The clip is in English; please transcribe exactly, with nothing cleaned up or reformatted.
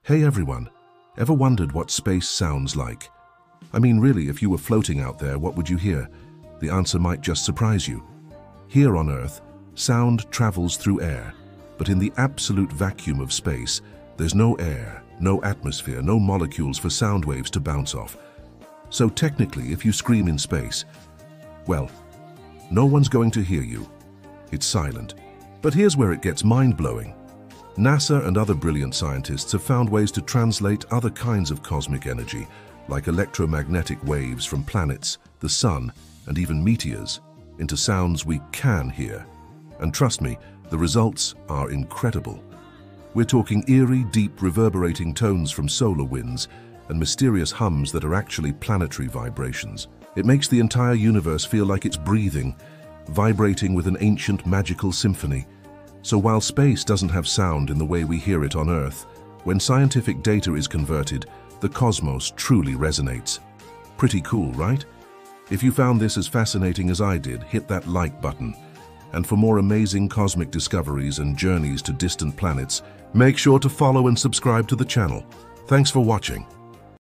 Hey everyone, ever wondered what space sounds like? I mean, really, if you were floating out there, what would you hear? The answer might just surprise you. Here on Earth, sound travels through air, but in the absolute vacuum of space, there's no air, no atmosphere, no molecules for sound waves to bounce off. So technically, if you scream in space, well, no one's going to hear you. It's silent. But here's where it gets mind-blowing. NASA and other brilliant scientists have found ways to translate other kinds of cosmic energy, like electromagnetic waves from planets, the sun, and even meteors, into sounds we can hear. And trust me, the results are incredible. We're talking eerie, deep, reverberating tones from solar winds and mysterious hums that are actually planetary vibrations. It makes the entire universe feel like it's breathing, vibrating with an ancient magical symphony. So while space doesn't have sound in the way we hear it on Earth, when scientific data is converted, the cosmos truly resonates. Pretty cool, right? If you found this as fascinating as I did, hit that like button. And for more amazing cosmic discoveries and journeys to distant planets, make sure to follow and subscribe to the channel. Thanks for watching.